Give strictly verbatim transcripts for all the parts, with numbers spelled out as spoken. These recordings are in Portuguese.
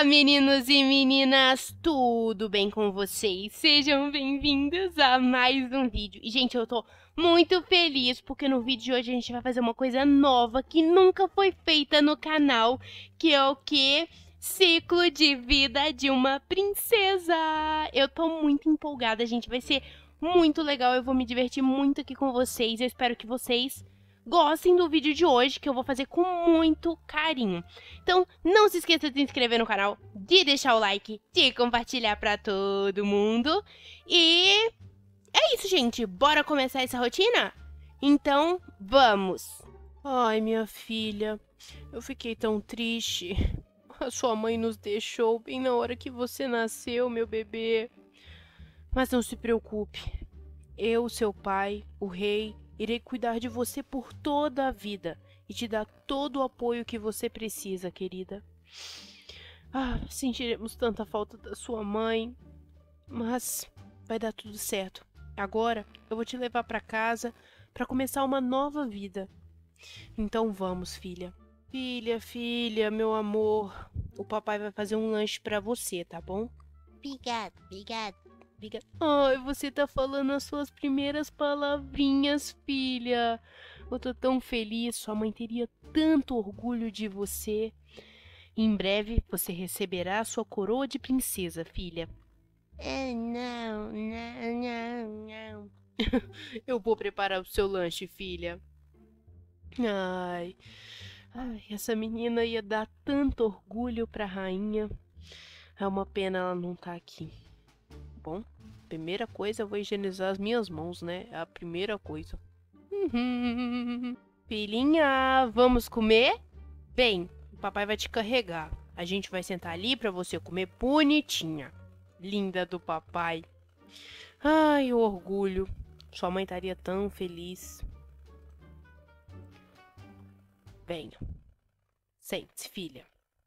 Olá, meninos e meninas, tudo bem com vocês? Sejam bem-vindos a mais um vídeo. E, gente, eu tô muito feliz porque no vídeo de hoje a gente vai fazer uma coisa nova que nunca foi feita no canal, que é o quê? Ciclo de vida de uma princesa. Eu tô muito empolgada, gente, vai ser muito legal, eu vou me divertir muito aqui com vocês. Eu espero que vocês gostem do vídeo de hoje, que eu vou fazer com muito carinho. Então, não se esqueça de se inscrever no canal, de deixar o like, de compartilhar pra todo mundo. E é isso, gente. Bora começar essa rotina? Então, vamos! Ai, minha filha, eu fiquei tão triste. A sua mãe nos deixou bem na hora que você nasceu, meu bebê. Mas não se preocupe. Eu, seu pai, o rei, irei cuidar de você por toda a vida e te dar todo o apoio que você precisa, querida. Ah, sentiremos tanta falta da sua mãe, mas vai dar tudo certo. Agora eu vou te levar para casa para começar uma nova vida. Então vamos, filha. Filha, filha, meu amor, o papai vai fazer um lanche para você, tá bom? Obrigado, obrigado. Ai, você tá falando as suas primeiras palavrinhas, filha. Eu tô tão feliz, sua mãe teria tanto orgulho de você. Em breve você receberá a sua coroa de princesa, filha. Ah, não, não, não, não. Eu vou preparar o seu lanche, filha. Ai, ai, essa menina ia dar tanto orgulho pra rainha. É uma pena ela não tá aqui. Bom, primeira coisa, eu vou higienizar as minhas mãos, né? É a primeira coisa. Uhum. Filhinha, vamos comer? Vem, o papai vai te carregar. A gente vai sentar ali pra você comer bonitinha. Linda do papai. Ai, o orgulho. Sua mãe estaria tão feliz. Venha. Sente-se, filha.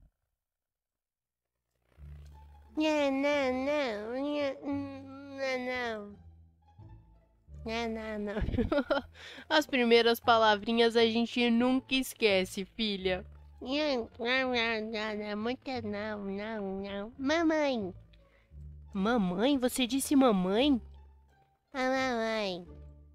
Não, não, não, não, não. Não, não, não. As primeiras palavrinhas a gente nunca esquece, filha. Não, não, não, não, não, muito não, não, não. Mamãe, Mamãe? Você disse mamãe? a mamãe.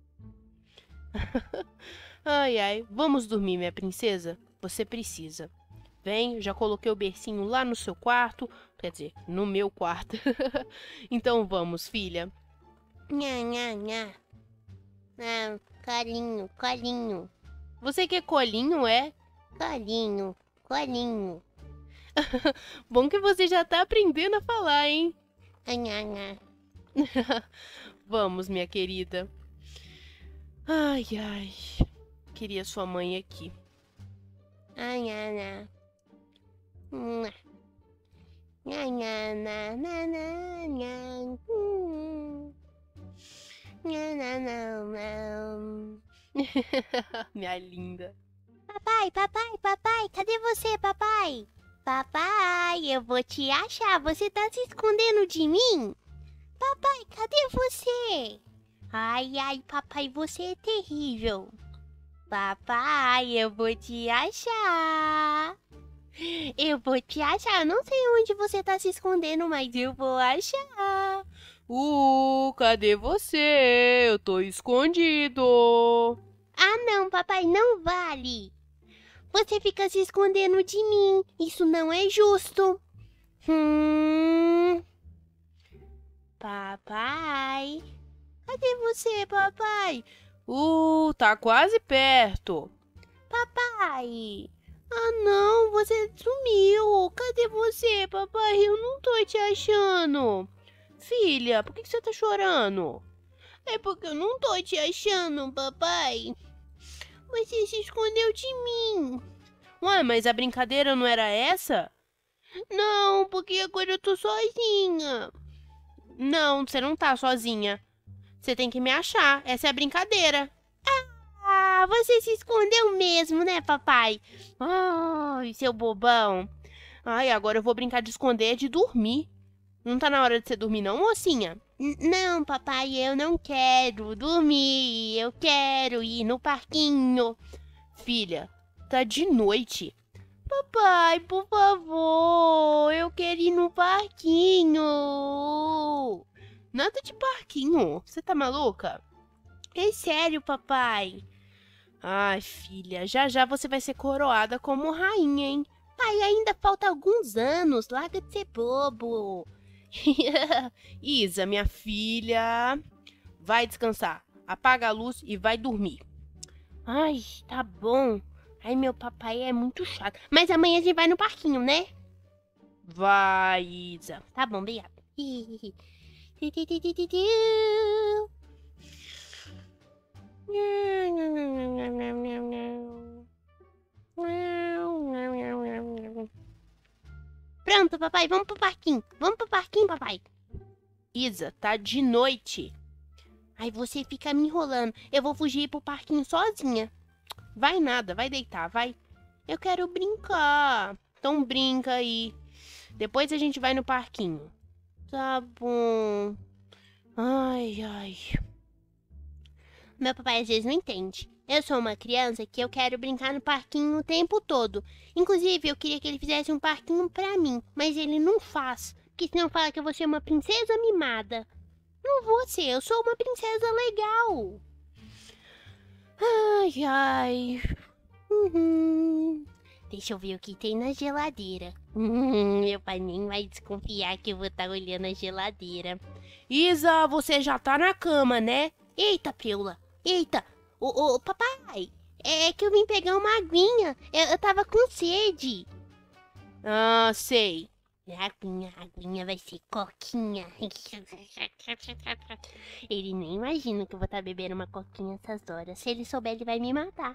Ai, ai. Vamos dormir, minha princesa? Você precisa. Vem, já coloquei o bercinho lá no seu quarto. Quer dizer, no meu quarto. Então vamos, filha. Não, não, não. Não, colinho, colinho, Você quer colinho, é? colinho, colinho. Bom que você já tá aprendendo a falar, hein? Ah, não, não. Vamos, minha querida. Ai, ai. Queria sua mãe aqui. Ah, não, não. Não, não, não, não, não, não. Hum. Não, não, não, não. Minha linda. Papai, papai, papai, cadê você, papai? Papai, eu vou te achar. Você tá se escondendo de mim? Papai, cadê você? Ai, ai, papai, você é terrível. Papai, eu vou te achar. Eu vou te achar. Eu não sei onde você tá se escondendo, mas eu vou achar. Uh, cadê você? Eu tô escondido. Ah, não, papai, não vale. Você fica se escondendo de mim. Isso não é justo. Hum. Papai. Cadê você, papai? Uh, tá quase perto. Papai. Ah, não, você sumiu. Cadê você, papai? Eu não tô te achando. Filha, por que que você tá chorando? É porque eu não tô te achando, papai. Você se escondeu de mim. Ué, mas a brincadeira não era essa? Não, porque agora eu tô sozinha. Não, você não tá sozinha. Você tem que me achar. Essa é a brincadeira. Ah, você se escondeu mesmo, né, papai? Ai, seu bobão. Ai, agora eu vou brincar de esconder de dormir. Não tá na hora de você dormir, não, mocinha? N- Não, papai, eu não quero dormir. Eu quero ir no parquinho. Filha, tá de noite. Papai, por favor, eu quero Nada de parquinho. Você tá maluca? É sério, papai. Ai, filha, já já você vai ser coroada como rainha, hein? Pai, ainda falta alguns anos. Larga de ser bobo. Isa, minha filha, vai descansar. Apaga a luz e vai dormir. Ai, tá bom. Ai, meu papai é muito chato. Mas amanhã a gente vai no parquinho, né? Vai, Isa. Tá bom, obrigada. Pronto, papai, vamos pro parquinho. Vamos pro parquinho, papai. Isa, tá de noite. Aí você fica me enrolando. Eu vou fugir pro parquinho sozinha. Vai nada, vai deitar, vai. Eu quero brincar. Então brinca aí. Depois a gente vai no parquinho. Tá bom. Ai, ai. Meu papai às vezes não entende. Eu sou uma criança que eu quero brincar no parquinho o tempo todo. Inclusive, eu queria que ele fizesse um parquinho pra mim, mas ele não faz. Porque senão fala que eu vou ser uma princesa mimada. Não vou ser, eu sou uma princesa legal. Ai, ai. Uhum. Deixa eu ver o que tem na geladeira. Hum, meu pai nem vai desconfiar que eu vou estar olhando a geladeira. Isa, você já tá na cama, né? Eita, Preula. Eita. Ô, ô, papai. É que eu vim pegar uma aguinha. Eu, eu tava com sede. Ah, sei. Aguinha, aguinha vai ser coquinha. Ele nem imagina que eu vou estar bebendo uma coquinha essas horas. Se ele souber, ele vai me matar.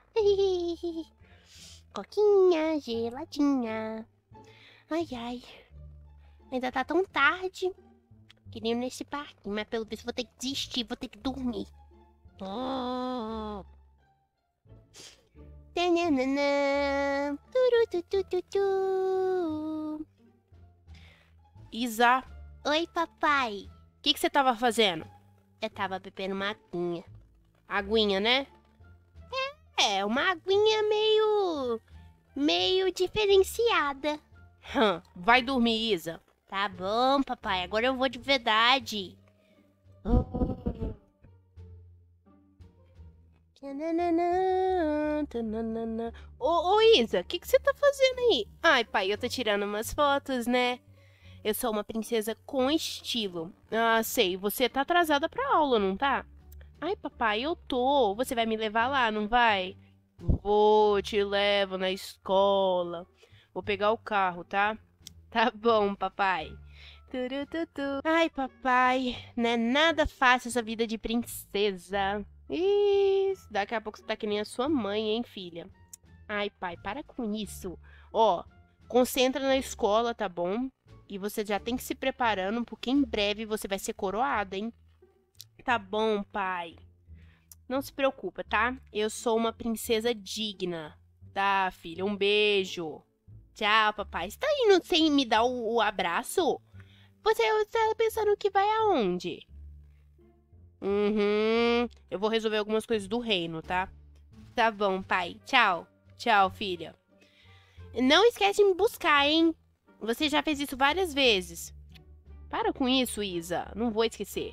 Coquinha, geladinha. Ai, ai. Ainda tá tão tarde. Queria ir nesse parque, mas pelo visto vou ter que desistir, vou ter que dormir. Oh. Tananana. Turututututu. Isa, Oi, papai. o que que você tava fazendo? Eu tava bebendo uma aguinha. Aguinha, né? É, uma aguinha meio... meio diferenciada. Hum, vai dormir, Isa. Tá bom, papai. Agora eu vou de verdade. Ô, ô Isa, o que que você tá fazendo aí? Ai, pai, eu tô tirando umas fotos, né? Eu sou uma princesa com estilo. Ah, sei, você tá atrasada pra aula, não tá? Ai, papai, eu tô. Você vai me levar lá, não vai? Vou, te levo na escola. Vou pegar o carro, tá? Tá bom, papai. Turututu. Ai, papai, não é nada fácil essa vida de princesa. Isso, daqui a pouco você tá que nem a sua mãe, hein, filha? Ai, pai, para com isso. Ó, concentra na escola, tá bom? E você já tem que se preparando, porque em breve você vai ser coroada, hein? Tá bom, pai. Não se preocupa, tá? Eu sou uma princesa digna. Tá, filha? Um beijo. Tchau, papai. Você tá indo sem me dar o, o abraço? Você está pensando que vai aonde? Uhum. Eu vou resolver algumas coisas do reino, tá? Tá bom, pai. Tchau. Tchau, filha. Não esquece de me buscar, hein? Você já fez isso várias vezes. Para com isso, Isa. Não vou esquecer.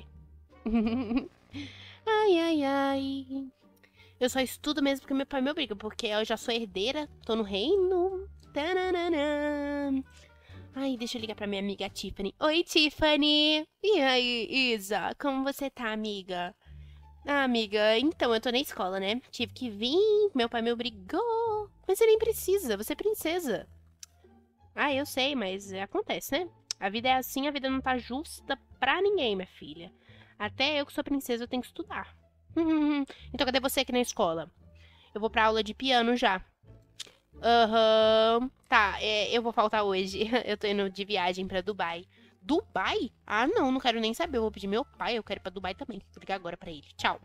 Ai, ai, ai. Eu só estudo mesmo porque meu pai me obriga, porque eu já sou herdeira, tô no reino. Tananana. Ai, deixa eu ligar pra minha amiga Tiffany. Oi, Tiffany. E aí, Isa? Como você tá, amiga? Ah, amiga, então, eu tô na escola, né? Tive que vir, meu pai me obrigou. Mas você nem precisa, você é princesa. Ah, eu sei, mas acontece, né? A vida é assim, a vida não tá justa pra ninguém, minha filha. Até eu que sou princesa, eu tenho que estudar. Então, cadê você aqui na escola? Eu vou pra aula de piano já. Aham. Uhum. Tá, é, eu vou faltar hoje. Eu tô indo de viagem pra Dubai. Dubai? Ah, não, não quero nem saber. Eu vou pedir meu pai, eu quero ir pra Dubai também. Vou ligar agora pra ele. Tchau.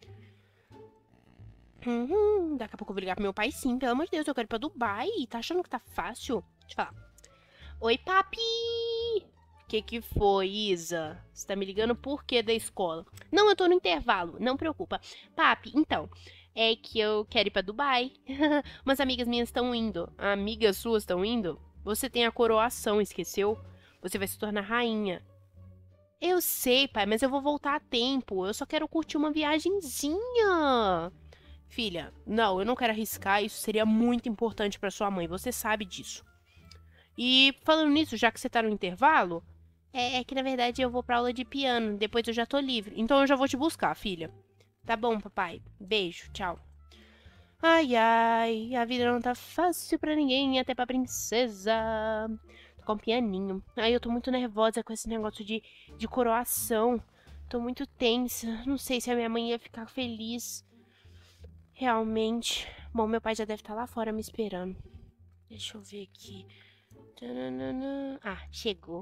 Uhum, daqui a pouco eu vou ligar pro meu pai sim. Pelo amor de Deus, eu quero ir pra Dubai. Tá achando que tá fácil? Deixa eu falar. Oi, papi! Que que foi, Isa? Você tá me ligando por quê da escola? Não, eu tô no intervalo, não preocupa. Papi, então, é que eu quero ir pra Dubai. Umas amigas minhas estão indo. Amigas suas estão indo? Você tem a coroação, esqueceu? Você vai se tornar rainha. Eu sei, pai, mas eu vou voltar a tempo. Eu só quero curtir uma viagenzinha. Filha, não, eu não quero arriscar. Isso seria muito importante pra sua mãe. Você sabe disso. E falando nisso, já que você tá no intervalo, é, é que na verdade eu vou pra aula de piano. Depois eu já tô livre. Então eu já vou te buscar, filha. Tá bom, papai. Beijo, tchau. Ai, ai, a vida não tá fácil pra ninguém, até pra princesa. Com um pianinho. Ai, eu tô muito nervosa com esse negócio de, de coroação. Tô muito tensa. Não sei se a minha mãe ia ficar feliz. Realmente. Bom, meu pai já deve estar lá fora me esperando. Deixa eu ver aqui. Tananana. Ah, chegou.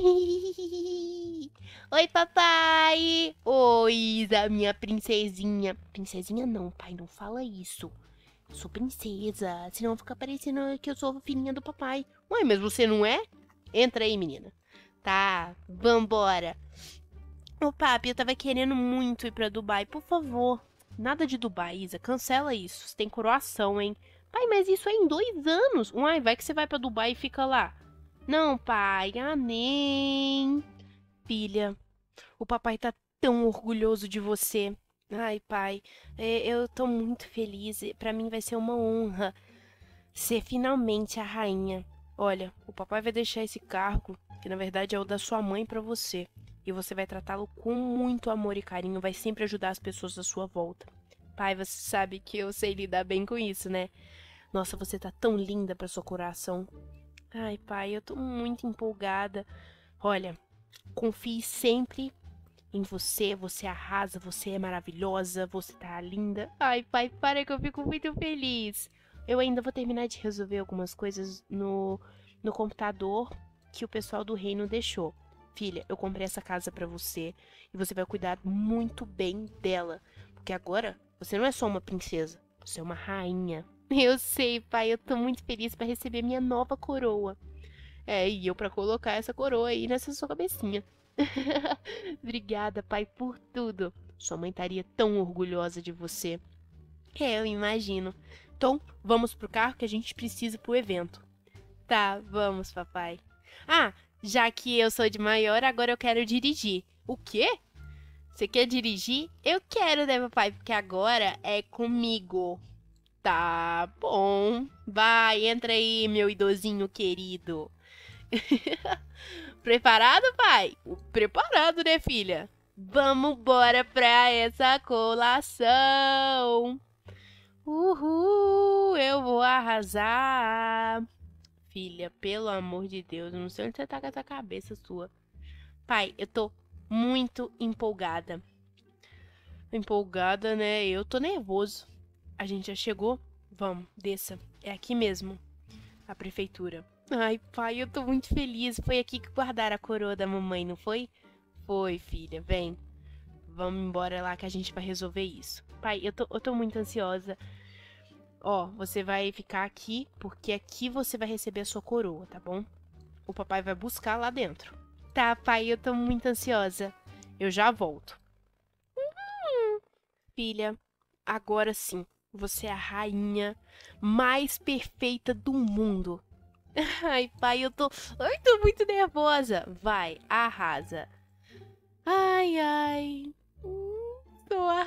Oi, papai! Oi, Isa, minha princesinha. Princesinha não, pai, não fala isso. Eu sou princesa, senão fica parecendo que eu sou filhinha do papai. Ué, mas você não é? Entra aí, menina. Tá, vambora. Ô, papi, eu tava querendo muito ir pra Dubai, por favor. Nada de Dubai, Isa, cancela isso. Você tem coroação, hein? Pai, mas isso é em dois anos. Uai, vai que você vai pra Dubai e fica lá. Não, pai, ah, nem. Filha, o papai tá tão orgulhoso de você. Ai, pai, é, eu tô muito feliz. Pra mim vai ser uma honra ser finalmente a rainha. Olha, o papai vai deixar esse cargo, que na verdade é o da sua mãe, pra você. E você vai tratá-lo com muito amor e carinho, vai sempre ajudar as pessoas à sua volta. Pai, você sabe que eu sei lidar bem com isso, né? Nossa, você tá tão linda pra sua coração. Ai, pai, eu tô muito empolgada. Olha, confie sempre em você, você arrasa, você é maravilhosa, você tá linda. Ai, pai, para que eu fico muito feliz. Eu ainda vou terminar de resolver algumas coisas no, no computador que o pessoal do reino deixou. Filha, eu comprei essa casa pra você e você vai cuidar muito bem dela. Porque agora você não é só uma princesa, você é uma rainha. Eu sei, pai, eu tô muito feliz pra receber minha nova coroa. É, e eu pra colocar essa coroa aí nessa sua cabecinha. Obrigada, pai, por tudo. Sua mãe estaria tão orgulhosa de você. É, eu imagino. Então, vamos pro carro que a gente precisa pro evento. Tá, vamos, papai. Ah, já que eu sou de maior, agora eu quero dirigir. O quê? Você quer dirigir? Eu quero, né, papai? Porque agora é comigo. Tá bom. Vai, entra aí, meu idosinho querido. Preparado, pai? Preparado, né, filha? Vamos bora pra essa colação. Uhul, eu vou arrasar. Filha, pelo amor de Deus, eu não sei onde você tá com essa cabeça sua. Pai, eu tô muito empolgada. Empolgada, né? Eu tô nervoso. A gente já chegou? Vamos, desça. É aqui mesmo. A prefeitura. Ai, pai, eu tô muito feliz. Foi aqui que guardaram a coroa da mamãe, não foi? Foi, filha. Vem. Vamos embora lá que a gente vai resolver isso. Pai, eu tô, eu tô muito ansiosa. Ó, você vai ficar aqui, porque aqui você vai receber a sua coroa, tá bom? O papai vai buscar lá dentro. Tá, pai, eu tô muito ansiosa. Eu já volto. Hum, filha, agora sim. Você é a rainha mais perfeita do mundo. Ai, pai, eu tô... Ai, tô muito nervosa. Vai, arrasa. Ai, ai. Hum, sou a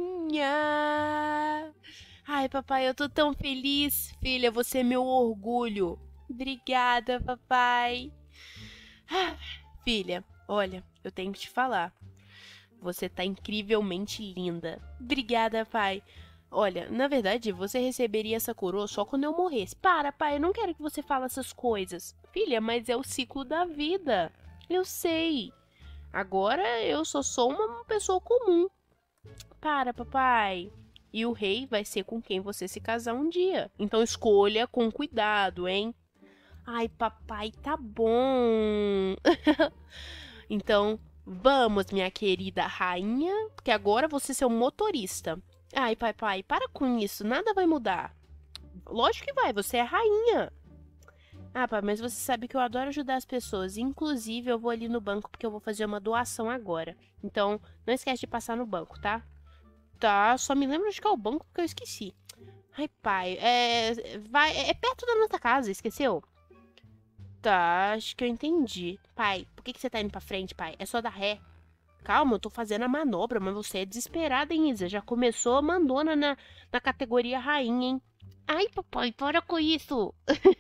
rainha. Ai, papai, eu tô tão feliz. Filha, você é meu orgulho. Obrigada, papai. Ah, filha, olha, eu tenho que te falar. Você tá incrivelmente linda. Obrigada, pai. Olha, na verdade, você receberia essa coroa só quando eu morresse. Para, pai, eu não quero que você fale essas coisas. Filha, mas é o ciclo da vida. Eu sei. Agora eu só sou uma pessoa comum. Para, papai. E o rei vai ser com quem você se casar um dia. Então escolha com cuidado, hein? Ai, papai, tá bom. Então, vamos, minha querida rainha, porque agora você é seu motorista. Ai, pai, pai, para com isso, nada vai mudar. Lógico que vai, você é a rainha. Ah, pai, mas você sabe que eu adoro ajudar as pessoas. Inclusive, eu vou ali no banco porque eu vou fazer uma doação agora. Então, não esquece de passar no banco, tá? Tá, só me lembra de qual banco que eu esqueci. Ai, pai, é, vai, é perto da nossa casa, esqueceu? Tá, acho que eu entendi. Pai, por que que você tá indo pra frente, pai? É só dar ré. Calma, eu tô fazendo a manobra, mas você é desesperada, hein, Isa? Já começou mandona na, na categoria rainha, hein? Ai, papai, para com isso.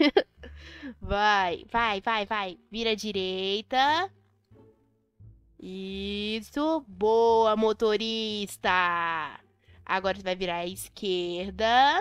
Vai, vai, vai, vai. Vira à direita. Isso. Boa, motorista. Agora você vai virar à esquerda.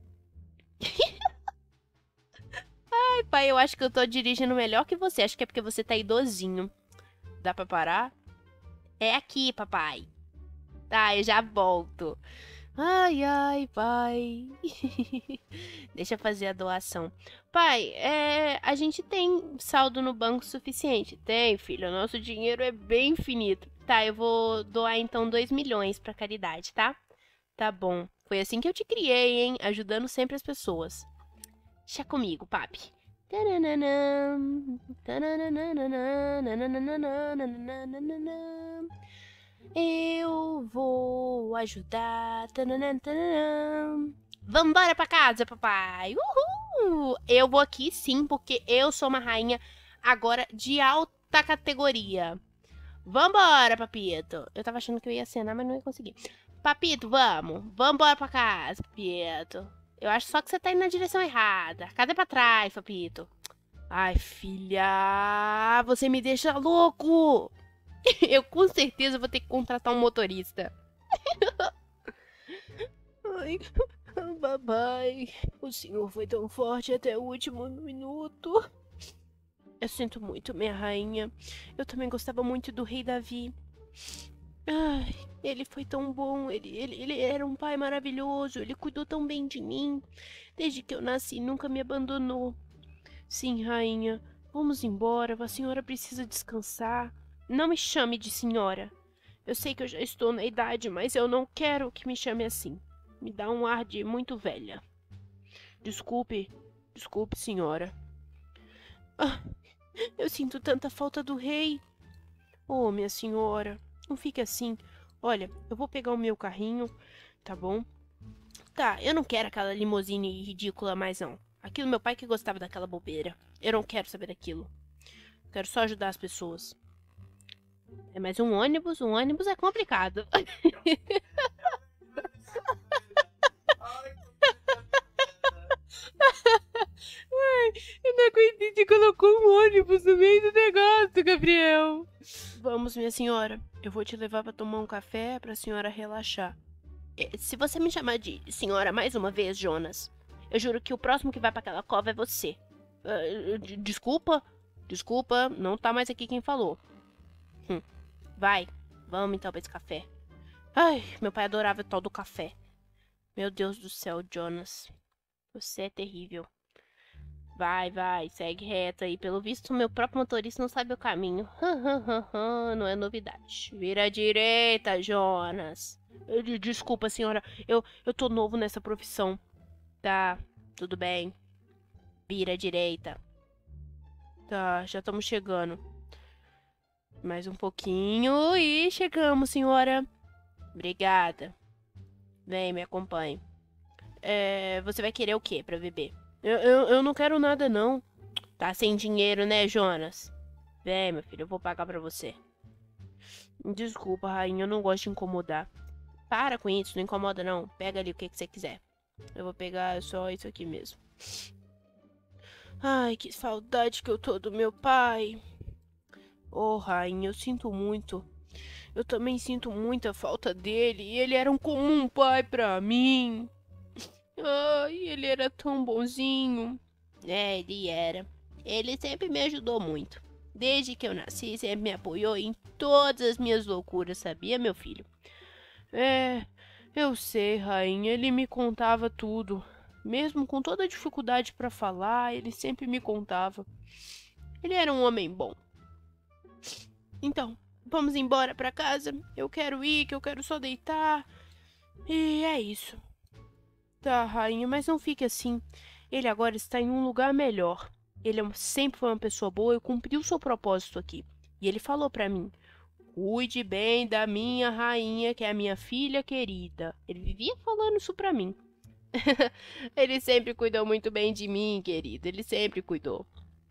Ai, pai, eu acho que eu tô dirigindo melhor que você. Acho que é porque você tá idosinho. Dá pra parar? É aqui, papai. Tá, eu já volto. Ai, ai, pai. Deixa eu fazer a doação. Pai, é, a gente tem saldo no banco suficiente? Tem, filho. O nosso dinheiro é bem finito. Tá, eu vou doar então dois milhões pra caridade, tá? Tá bom. Foi assim que eu te criei, hein? Ajudando sempre as pessoas. Deixa comigo, papi. Tananana, tananana, nananana. Eu vou ajudar. Tananana, tananana. Vambora pra casa, papai. Uhul! Eu vou aqui sim, porque eu sou uma rainha agora de alta categoria. Vambora, papito. Eu tava achando que eu ia acenar, mas não ia conseguir. Papito, vamos. Vambora pra casa, papito. Eu acho só que você tá indo na direção errada. Cadê pra trás, papito? Ai, filha. Você me deixa louco. Eu com certeza vou ter que contratar um motorista. Ai, papai. O senhor foi tão forte até o último minuto. Eu sinto muito, minha rainha. Eu também gostava muito do rei Davi. Ai, ele foi tão bom. Ele, ele, ele era um pai maravilhoso. Ele cuidou tão bem de mim. Desde que eu nasci, nunca me abandonou. Sim, rainha. Vamos embora. A senhora precisa descansar. Não me chame de senhora. Eu sei que eu já estou na idade, mas eu não quero que me chame assim. Me dá um ar de muito velha. Desculpe. Desculpe, senhora. Ah, eu sinto tanta falta do rei. Oh, minha senhora. Não fique assim. Olha, eu vou pegar o meu carrinho, tá bom? Tá, eu não quero aquela limusine ridícula mais não. Aquilo meu pai que gostava daquela bobeira. Eu não quero saber daquilo. Quero só ajudar as pessoas. É mais um ônibus, um ônibus é complicado. Ai, eu não acredito que colocou um ônibus no meio do negócio, Gabriel. Vamos, minha senhora. Eu vou te levar pra tomar um café pra senhora relaxar. Se você me chamar de senhora mais uma vez, Jonas, eu juro que o próximo que vai pra aquela cova é você. Uh, desculpa? Desculpa, não tá mais aqui quem falou. Hum. Vai, vamos então pra esse café. Ai, meu pai adorava o tal do café. Meu Deus do céu, Jonas. Você é terrível. Vai, vai, segue reto aí. Pelo visto, meu próprio motorista não sabe o caminho. Não é novidade. Vira à direita, Jonas. Desculpa, senhora. Eu, eu tô novo nessa profissão. Tá, tudo bem. Vira à direita. Tá, já estamos chegando. Mais um pouquinho e chegamos, senhora. Obrigada. Vem, me acompanhe. É, você vai querer o quê pra beber? Eu, eu, eu não quero nada, não. Tá sem dinheiro, né, Jonas? Vem, meu filho, eu vou pagar pra você. Desculpa, rainha, eu não gosto de incomodar. Para com isso, não incomoda, não. Pega ali o que, que você quiser. Eu vou pegar só isso aqui mesmo. Ai, que saudade que eu tô do meu pai. Oh, rainha, eu sinto muito. Eu também sinto muita falta dele. E ele era um comum pai pra mim. Ai, ele era tão bonzinho. É, ele era. Ele sempre me ajudou muito. Desde que eu nasci, sempre me apoiou em todas as minhas loucuras, sabia, meu filho? É, eu sei, rainha. Ele me contava tudo. Mesmo com toda a dificuldade pra falar, ele sempre me contava. Ele era um homem bom. Então, vamos embora pra casa? Eu quero ir, que eu quero só deitar. E é isso. Tá, rainha, mas não fique assim. Ele agora está em um lugar melhor. Ele é um- sempre foi uma pessoa boa e cumpriu seu propósito aqui. E ele falou pra mim: cuide bem da minha rainha, que é a minha filha querida. Ele vivia falando isso pra mim. Ele sempre cuidou muito bem de mim, querido. Ele sempre cuidou.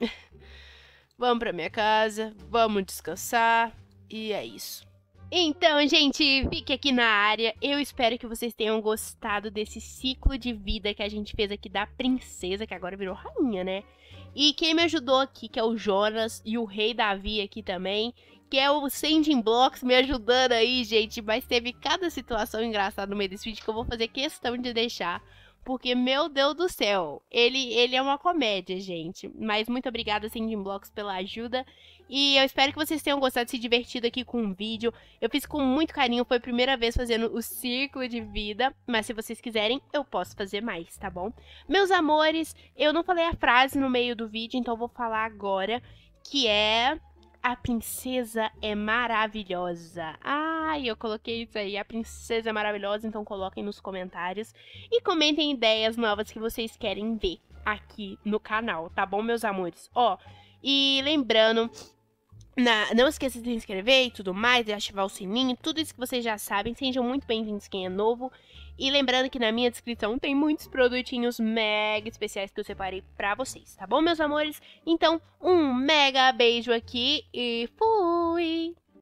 Vamos pra minha casa, vamos descansar, e é isso. Então, gente, fique aqui na área. Eu espero que vocês tenham gostado desse ciclo de vida que a gente fez aqui da princesa, que agora virou rainha, né? E quem me ajudou aqui, que é o Jonas, e o Rei Davi aqui também, que é o Sending Blocks me ajudando aí, gente. Mas teve cada situação engraçada no meio desse vídeo que eu vou fazer questão de deixar. Porque, meu Deus do céu, ele, ele é uma comédia, gente. Mas muito obrigada, Sending Blocks, pela ajuda. E eu espero que vocês tenham gostado, se divertido aqui com o vídeo. Eu fiz com muito carinho, foi a primeira vez fazendo o ciclo de vida. Mas se vocês quiserem, eu posso fazer mais, tá bom? Meus amores, eu não falei a frase no meio do vídeo, então eu vou falar agora. Que é... A princesa é maravilhosa. Ai, eu coloquei isso aí. A princesa é maravilhosa, então coloquem nos comentários. E comentem ideias novas que vocês querem ver aqui no canal, tá bom, meus amores? Ó, e lembrando... Na, não esqueça de se inscrever e tudo mais, de ativar o sininho, tudo isso que vocês já sabem. Sejam muito bem-vindos quem é novo. E lembrando que na minha descrição tem muitos produtinhos mega especiais que eu separei pra vocês, tá bom, meus amores? Então, um mega beijo aqui e fui!